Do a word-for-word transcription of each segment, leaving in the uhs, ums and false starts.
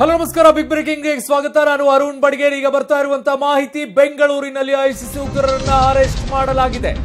Hello ನಮಸ್ಕಾರ, big breaking ಗೆ ಸ್ವಾಗತ. ನಾನು ಅರುಣ್ ಬಡಿಗೇರ್. ಈಗ ಬರ್ತಾ ಇರುವಂತಹ ಮಾಹಿತಿ, ಬೆಂಗಳೂರಿನಲ್ಲಿ ಐಸಿಸ್ ಉಗ್ರರನ್ನ ಅರೆಸ್ಟ್ ಮಾಡಲಾಗಿದೆ.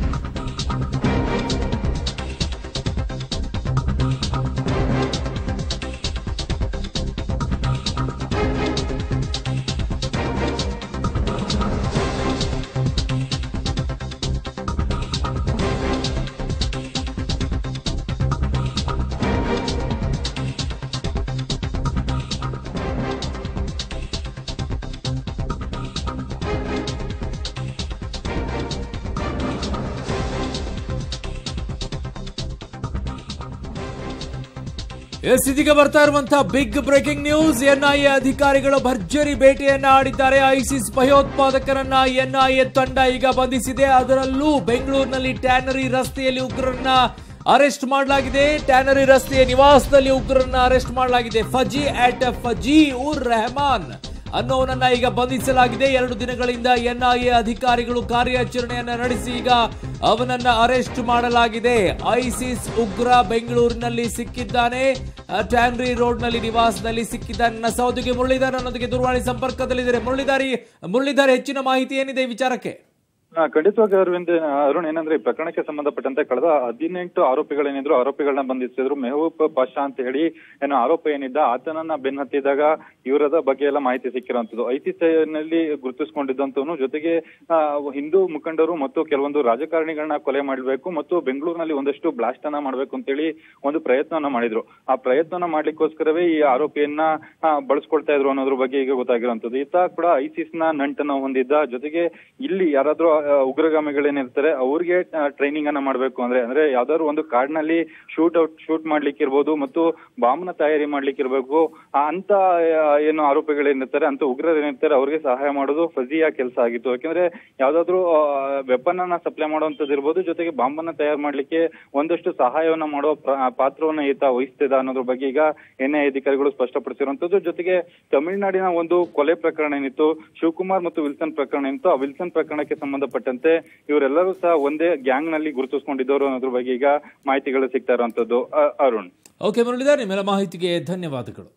ಎಸ್ ಇದೀಗ ಬರ್ತಾ ಇರುವಂತಹ ಬಿಗ್ ಬ್ರೇಕಿಂಗ್ ನ್ಯೂಸ್. ಎನ್ಐಎ ಅಧಿಕಾರಿಗಳು ಭರ್ಜರಿ ಬೇಟೆಯನ್ನ ಆಡಿದ್ದಾರೆ. ಐಸಿಸ್ ಭಯೋತ್ಪಾದಕರನ್ನ ಎನ್ಐಎ ತಂಡ ಈಗ ಬಂಧಿಸಿದೆ. ಅದರಲ್ಲೂ ಬೆಂಗಳೂರಿನಲ್ಲಿ ಟ್ಯಾನರಿ ರಸ್ತೆಯಲ್ಲಿ ಉಗ್ರರನ್ನ ಅರೆಸ್ಟ್ ಮಾಡಲಾಗಿದೆ. ಟ್ಯಾನರಿ ರಸ್ತೆಯ ನಿವಾಸದಲ್ಲಿ ಉಗ್ರರನ್ನ ಅರೆಸ್ಟ್ ಮಾಡಲಾಗಿದೆ. ಫಜಿ ಅಟ್ ಫಜಿ ಉರ್ ರೆಹಮಾನ್ ಅನ್ನೋನನ್ನ ಈಗ ಬಂಧಿಸಲಾಗಿದೆ. ಎರಡು ದಿನಗಳಿಂದ ಎನ್ಐಎ ಅಧಿಕಾರಿಗಳು ಕಾರ್ಯಾಚರಣೆಯನ್ನ ನಡೆಸಿ ಈಗ ಅವನನ್ನ ಅರೆಸ್ಟ್ ಮಾಡಲಾಗಿದೆ. ಐಸಿಸ್ ಉಗ್ರ ಬೆಂಗಳೂರಿನಲ್ಲಿ ಸಿಕ್ಕಿದ್ದಾನೆ. ಟ್ಯಾನ್ರಿ ರೋಡ್ ನಲ್ಲಿ ನಿವಾಸದಲ್ಲಿ ಸಿಕ್ಕಿದ್ದಾನೆ. ನನ್ನ ಸಹೋದ್ಯೋಗಿ ಮುರಳೀಧರ್ ನನ್ನೊಂದಿಗೆ ದೂರವಾಣಿ ಸಂಪರ್ಕದಲ್ಲಿದ್ದಾರೆ. ಮುರಳೀಧರ್ ಮುರಳೀಧರ್ ಹೆಚ್ಚಿನ ಮಾಹಿತಿ ಏನಿದೆ ಈ ವಿಚಾರಕ್ಕೆ? ಖಂಡಿತವಾಗಿ ಅರವಿಂದ್, ಅರುಣ್, ಏನಂದ್ರೆ ಈ ಪ್ರಕರಣಕ್ಕೆ ಸಂಬಂಧಪಟ್ಟಂತೆ ಕಳೆದ ಹದಿನೆಂಟು ಆರೋಪಿಗಳೇನಿದ್ರು ಆರೋಪಿಗಳನ್ನ ಬಂಧಿಸಿದ್ರು. ಮೆಹಬೂಬ್ ಪಾಷಾ ಅಂತ ಹೇಳಿ ಏನೋ ಆರೋಪ ಏನಿದ್ದ, ಆತನನ್ನ ಬೆನ್ನಹತ್ತಿದಾಗ ಇವರದ ಬಗ್ಗೆ ಎಲ್ಲ ಮಾಹಿತಿ ಸಿಕ್ಕಿರುವಂತದ್ದು. ಐಸಿಸ್ ನಲ್ಲಿ ಗುರುತಿಸಿಕೊಂಡಿದ್ದಂತವನು, ಜೊತೆಗೆ ಹಿಂದೂ ಮುಖಂಡರು ಮತ್ತು ಕೆಲವೊಂದು ರಾಜಕಾರಣಿಗಳನ್ನ ಕೊಲೆ ಮಾಡಬೇಕು ಮತ್ತು ಬೆಂಗಳೂರಿನಲ್ಲಿ ಒಂದಷ್ಟು ಬ್ಲಾಸ್ಟ್ ಅನ್ನ ಮಾಡ್ಬೇಕು ಅಂತೇಳಿ ಒಂದು ಪ್ರಯತ್ನವನ್ನ ಮಾಡಿದ್ರು. ಆ ಪ್ರಯತ್ನ ಮಾಡ್ಲಿಕ್ಕೋಸ್ಕರವೇ ಈ ಆರೋಪಿಯನ್ನ ಬಳಸ್ಕೊಳ್ತಾ ಇದ್ರು ಅನ್ನೋದ್ರ ಬಗ್ಗೆ ಈಗ ಗೊತ್ತಾಗಿರುವಂತದ್ದು. ಈತ ಕೂಡ ಐಸಿಸ್ ನ ನಂಟನ್ನ ಹೊಂದಿದ್ದ. ಜೊತೆಗೆ ಇಲ್ಲಿ ಯಾರಾದ್ರೂ ಉಗ್ರಗಾಮಿಗಳೇನಿರ್ತಾರೆ ಅವ್ರಿಗೆ ಟ್ರೈನಿಂಗ್ ಅನ್ನ ಮಾಡ್ಬೇಕು ಅಂದ್ರೆ ಅಂದ್ರೆ ಯಾವ್ದಾದ್ರು ಒಂದು ಕಾಡ್ನಲ್ಲಿ ಶೂಟ್ ಔಟ್ ಶೂಟ್ ಮಾಡ್ಲಿಕ್ಕೆ ಇರ್ಬೋದು ಮತ್ತು ಬಾಂಬ್ನ ತಯಾರಿ ಮಾಡ್ಲಿಕ್ಕೆ ಇರ್ಬೇಕು. ಅಂತ ಏನು ಆರೋಪಿಗಳೇನಿರ್ತಾರೆ, ಅಂತ ಉಗ್ರರು ಏನಿರ್ತಾರೆ ಅವ್ರಿಗೆ ಸಹಾಯ ಮಾಡೋದು ಫಜಿಯ ಕೆಲಸ ಆಗಿತ್ತು. ಯಾಕಂದ್ರೆ ಯಾವ್ದಾದ್ರು ವೆಪನ್ ಅನ್ನ ಸಪ್ಲೈ ಮಾಡುವಂತದ್ದು ಇರ್ಬೋದು, ಜೊತೆಗೆ ಬಾಂಬನ್ನ ತಯಾರು ಮಾಡ್ಲಿಕ್ಕೆ ಒಂದಷ್ಟು ಸಹಾಯವನ್ನ ಮಾಡುವ ಪಾತ್ರವನ್ನ ಈತ ವಹಿಸ್ತಿದ್ದ ಅನ್ನೋದ್ರ ಬಗ್ಗೆ ಈಗ ಎನ್ಐಎ ಅಧಿಕಾರಿಗಳು ಸ್ಪಷ್ಟಪಡಿಸಿರುವಂತದ್ದು. ಜೊತೆಗೆ ತಮಿಳುನಾಡಿನ ಒಂದು ಕೊಲೆ ಪ್ರಕರಣ ಏನಿತ್ತು, ಶಿವಕುಮಾರ್ ಮತ್ತು ವಿಲ್ಸನ್ ಪ್ರಕರಣ ಏನಿತ್ತು, ಆ ವಿಲ್ಸನ್ ಪ್ರಕರಣಕ್ಕೆ ಸಂಬಂಧಪಟ್ಟಂತೆ ಇವರೆಲ್ಲರೂ ಸಹ ಒಂದೇ ಗ್ಯಾಂಗ್ ನಲ್ಲಿ ಗುರುತಿಸಿಕೊಂಡಿದ್ದವರು ಅನ್ನೋದ್ರ ಬಗ್ಗೆ ಈಗ ಮಾಹಿತಿಗಳು ಸಿಗ್ತಾ ಇರುವಂತದ್ದು. ಅರುಣ್, ಓಕೆ ಮುರಳೀಧರ್, ನಿಮ್ಮೆಲ್ಲ ಮಾಹಿತಿಗೆ ಧನ್ಯವಾದಗಳು.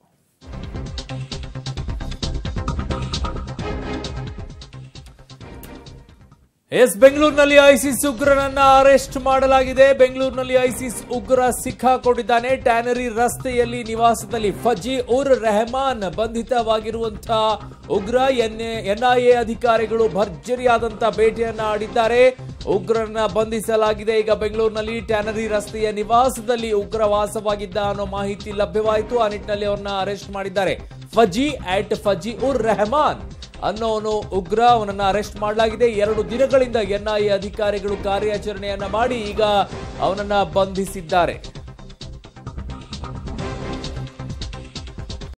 ಎಸ್ ಬೆಂಗಳೂರಿನಲ್ಲಿ ಐಸಿಸ್ ಉಗ್ರನನ್ನ ಅರೆಸ್ಟ್ ಮಾಡಲಾಗಿದೆ. ಬೆಂಗಳೂರಿನಲ್ಲಿ ಐಸಿಸ್ ಉಗ್ರ ಸಿಕ್ಕಾಕೊಂಡಿದ್ದಾನೆ. ಟ್ಯಾನರಿ ರಸ್ತೆಯಲ್ಲಿ ನಿವಾಸದಲ್ಲಿ ಫಜಿ ಉರ್ ರೆಹಮಾನ್ ಬಂಧಿತವಾಗಿರುವಂತಹ ಉಗ್ರ. ಎನ್ಐಎ ಅಧಿಕಾರಿಗಳು ಭರ್ಜರಿಯಾದಂತಹ ಬೇಟೆಯನ್ನ ಆಡಿದ್ದಾರೆ. ಉಗ್ರರನ್ನ ಬಂಧಿಸಲಾಗಿದೆ. ಈಗ ಬೆಂಗಳೂರಿನಲ್ಲಿ ಟ್ಯಾನರಿ ರಸ್ತೆಯ ನಿವಾಸದಲ್ಲಿ ಉಗ್ರ ವಾಸವಾಗಿದ್ದ ಅನ್ನೋ ಮಾಹಿತಿ ಲಭ್ಯವಾಯಿತು. ಆ ನಿಟ್ಟಿನಲ್ಲಿ ಅವರನ್ನ ಅರೆಸ್ಟ್ ಮಾಡಿದ್ದಾರೆ. ಫಜಿ ಅಟ್ ಫಜಿ ಉರ್ ರೆಹಮಾನ್ ಅನ್ನೋನು ಉಗ್ರ, ಅವನನ್ನ ಅರೆಸ್ಟ್ ಮಾಡಲಾಗಿದೆ. ಎರಡು ದಿನಗಳಿಂದ ಎನ್ಐಎ ಅಧಿಕಾರಿಗಳು ಕಾರ್ಯಾಚರಣೆಯನ್ನ ಮಾಡಿ ಈಗ ಅವನನ್ನ ಬಂಧಿಸಿದ್ದಾರೆ.